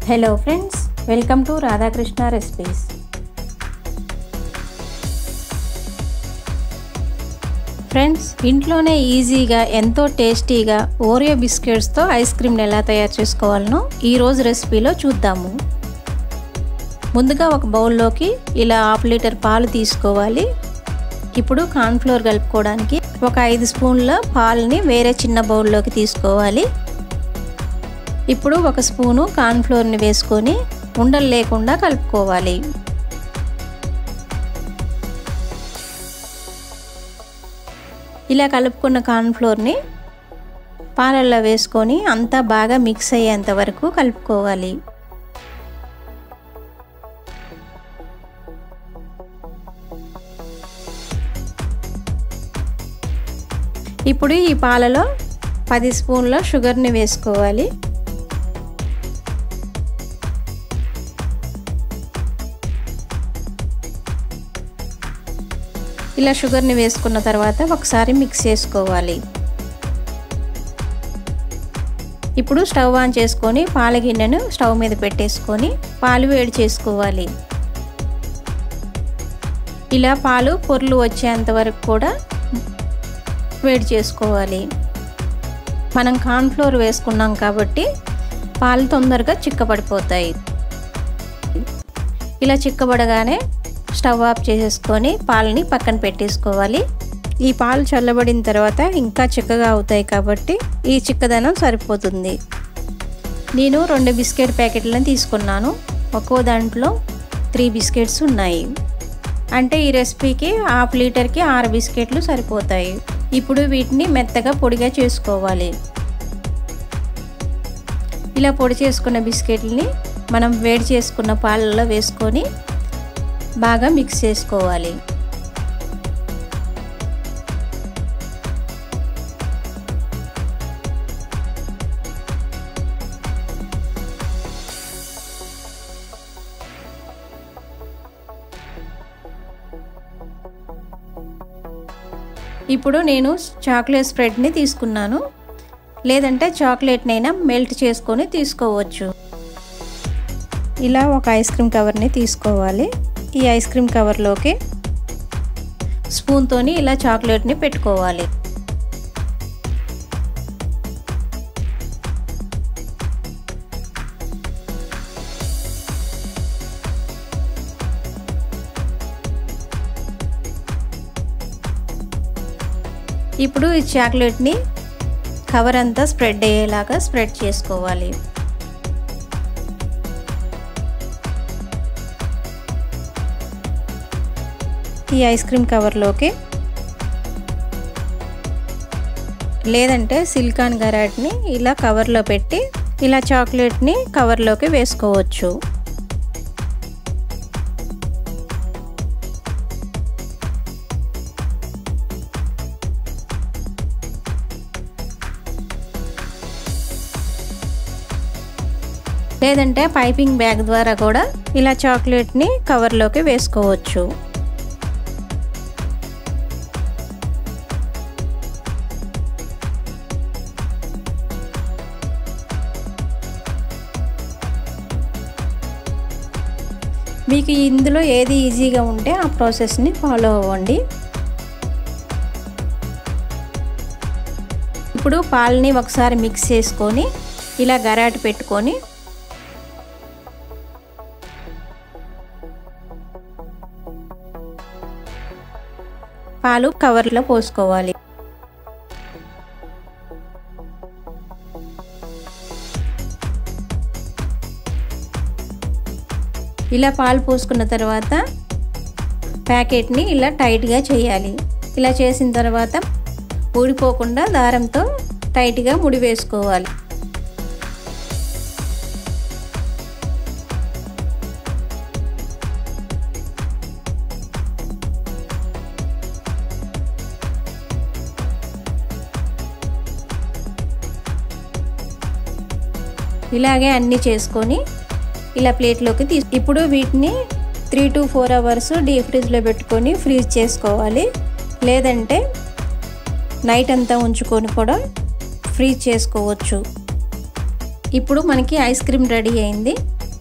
Hello friends, welcome to Radhakrishna recipes. Friends, ఇంట్లోనే ఈజీగా ఎంతో టేస్టీగా ఓరియో బిస్కెట్స్తో ఐస్ క్రీమ్ని ఎలా తయారు చేసుకోవాలనో ఈరోజు రెసిపీలో చూద్దాము. ముందుగా ఒక బౌల్లోకి ఇలా 1/2 లీటర్ పాలు తీసుకోవాలి. ఇప్పుడు కార్న్ఫ్లోర్ కలుపుకోవడానికి ఒక 5 స్పూన్ల పాలని వేరే చిన్న బౌల్లోకి తీసుకోవాలి. ఇప్పుడు 1 స్పూను కార్న్ఫ్లోర్ని వేసుకొని ఉండలు లేకుండా కలుపుకోవాలి. ఇలా కలుపుకున్న కార్న్ఫ్లోర్ని పాలల్లో వేసుకొని అంతా బాగా మిక్స్ అయ్యేంత వరకు కలుపుకోవాలి. ఇప్పుడు ఈ పాలలో 10 స్పూన్ల షుగర్ని వేసుకోవాలి. ఇలా షుగర్ని వేసుకున్న తర్వాత ఒకసారి మిక్స్ చేసుకోవాలి. ఇప్పుడు స్టవ్ ఆన్ చేసుకొని పాల గిన్నెను స్టవ్ మీద పెట్టేసుకొని పాలు వేడి చేసుకోవాలి. ఇలా పాలు పొర్లు వచ్చేంత వరకు కూడా వేడి చేసుకోవాలి. మనం కార్న్ఫ్లోర్ వేసుకున్నాం కాబట్టి పాలు తొందరగా చిక్కబడిపోతాయి. ఇలా చిక్కబడగానే స్టవ్ ఆఫ్ చేసేసుకొని పాలని పక్కన పెట్టేసుకోవాలి. ఈ పాలు చల్లబడిన తర్వాత ఇంకా చిక్కగా అవుతాయి కాబట్టి ఈ చిక్కదనం సరిపోతుంది. నేను 2 బిస్కెట్ ప్యాకెట్లను తీసుకున్నాను. ఒక్కో దాంట్లో 3 బిస్కెట్స్ ఉన్నాయి. అంటే ఈ రెసిపీకి 1/2 లీటర్కి 6 బిస్కెట్లు సరిపోతాయి. ఇప్పుడు వీటిని మెత్తగా పొడిగా చేసుకోవాలి. ఇలా పొడి చేసుకున్న బిస్కెట్లని మనం వేడి చేసుకున్న పాలలో వేసుకొని బాగా మిక్స్ చేసుకోవాలి. ఇప్పుడు నేను చాక్లెట్ స్ప్రెడ్ని తీసుకున్నాను. లేదంటే చాక్లెట్నైనా మెల్ట్ చేసుకొని తీసుకోవచ్చు. ఇలా ఒక ఐస్ క్రీమ్ కవర్ని తీసుకోవాలి. ఈ ఐస్ క్రీమ్ కవర్లోకి స్పూన్తోని ఇలా చాక్లెట్ని పెట్టుకోవాలి. ఇప్పుడు ఈ చాక్లెట్ని కవర్ అంతా స్ప్రెడ్ అయ్యేలాగా స్ప్రెడ్ చేసుకోవాలి. ఈ ఐస్ క్రీమ్ కవర్లోకి లేదంటే సిలికాన్ గరాట్ని ఇలా కవర్లో పెట్టి ఇలా చాక్లెట్ని కవర్లోకి వేసుకోవచ్చు. లేదంటే పైపింగ్ బ్యాగ్ ద్వారా కూడా ఇలా చాక్లెట్ని కవర్లోకి వేసుకోవచ్చు. మీకు ఇందులో ఏది ఈజీగా ఉంటే ఆ ప్రాసెస్ని ఫాలో అవ్వండి. ఇప్పుడు పాలని ఒకసారి మిక్స్ చేసుకొని ఇలా గరాటు పెట్టుకొని పాలు కవర్లో పోసుకోవాలి. ఇలా పాలు పోసుకున్న తర్వాత ప్యాకెట్ని ఇలా టైట్గా చేయాలి. ఇలా చేసిన తర్వాత ఊడిపోకుండా దారంతో టైట్గా ముడి వేసుకోవాలి. ఇలాగే అన్నీ చేసుకొని ఇలా ప్లేట్లోకి ఇప్పుడు వీటిని 3 to 4 అవర్స్ డీప్ ఫ్రిడ్జ్లో పెట్టుకొని ఫ్రీజ్ చేసుకోవాలి. లేదంటే నైట్ అంతా ఉంచుకొని కూడా ఫ్రీజ్ చేసుకోవచ్చు. ఇప్పుడు మనకి ఐస్ క్రీమ్ రెడీ అయింది.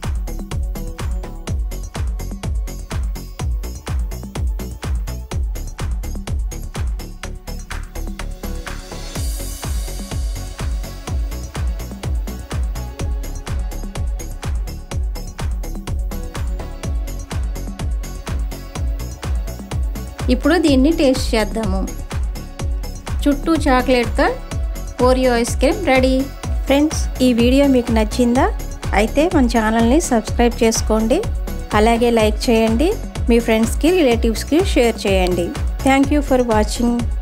ఇప్పుడు దీన్ని టేస్ట్ చేద్దాము. చుట్టూ చాక్లెట్తో Oreo ice cream ready. Friends, ఈ వీడియో మీకు నచ్చిందా? అయితే మన ఛానల్ని సబ్స్క్రైబ్ చేసుకోండి. అలాగే లైక్ చేయండి. మీ ఫ్రెండ్స్కి రిలేటివ్స్కి షేర్ చేయండి. Thank you for watching.